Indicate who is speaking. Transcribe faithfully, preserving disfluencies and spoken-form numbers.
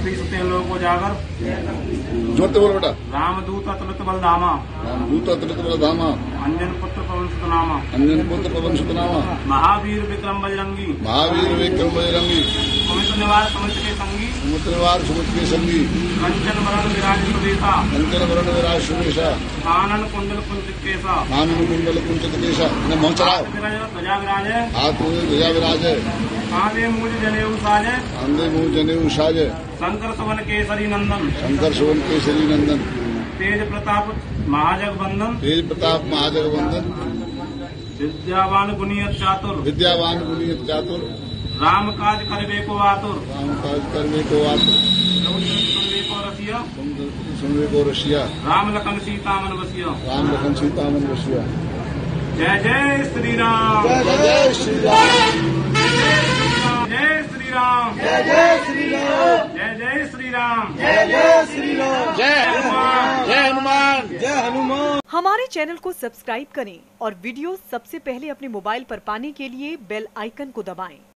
Speaker 1: बीसते लोग जागर
Speaker 2: जोते बोलो बेटा।
Speaker 1: रामदूत अतुलित बलधामा
Speaker 2: रामदूत अतुलित बलधामा
Speaker 1: अंजन पुत्र पवन सुत नामा
Speaker 2: अंजन पुत्र पवन सुत नामा
Speaker 1: महावीर विक्रम बजरंगी
Speaker 2: महावीर विक्रम बजरंगी
Speaker 1: सुमित निवार सुमित के संगी
Speaker 2: सुमित निवार सुमित के संगी
Speaker 1: कंचन वरण विराज सुवेशा
Speaker 2: कंचन वरण विराज सुवेशा
Speaker 1: कानन कुंडल कुंचित केसा
Speaker 2: कानन कुंडल कुंचित केसा। मोह चलाओ।
Speaker 1: ध्वजा विराज
Speaker 2: हाथ में ध्वजा विराज है।
Speaker 1: कांधे मूज जनेऊ साजे
Speaker 2: कांधे मुंह जनेऊ साजे
Speaker 1: शंकर सुवन केसरी नंदन
Speaker 2: शंकर सुवन केसरी नंदन
Speaker 1: तेज प्रताप महाजगबंदन
Speaker 2: तेज प्रताप महाजगबंदन
Speaker 1: विद्यावान गुणियत चातुर
Speaker 2: विद्यावान गुणियत चातुर
Speaker 1: राम काज करवे को आतुर
Speaker 2: राम काज करवे को आतुर
Speaker 1: सुनवे को रसिया
Speaker 2: सुनवे को रसिया
Speaker 1: राम लखन सीता मन बसिया
Speaker 2: राम लखन सीता मन बसिया।
Speaker 1: जय जय श्री राम
Speaker 2: जय जय श्री राम
Speaker 1: जय श्री राम
Speaker 3: जय जय श्री राम
Speaker 1: जय जय श्री राम
Speaker 3: जय जय श्री राम
Speaker 2: जय हनुमान जय हनुमान
Speaker 3: जय हनुमान।
Speaker 4: हमारे चैनल को सब्सक्राइब करें और वीडियो सबसे पहले अपने मोबाइल पर पाने के लिए बेल आइकन को दबाएं।